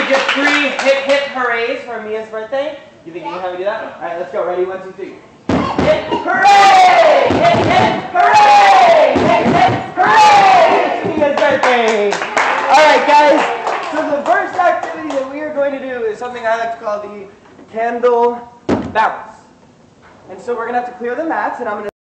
could give 3 hip hip hoorays for Mia's birthday. You think you can have me do that? Alright, let's go. Ready? 1, 2, 3. Hip hooray! Hip hip hooray! Hip hip hooray! It's Mia's birthday! Alright guys, so the first activity that we are going to do is something I like to call the candle bounce. And so we're going to have to clear the mats, and I'm going to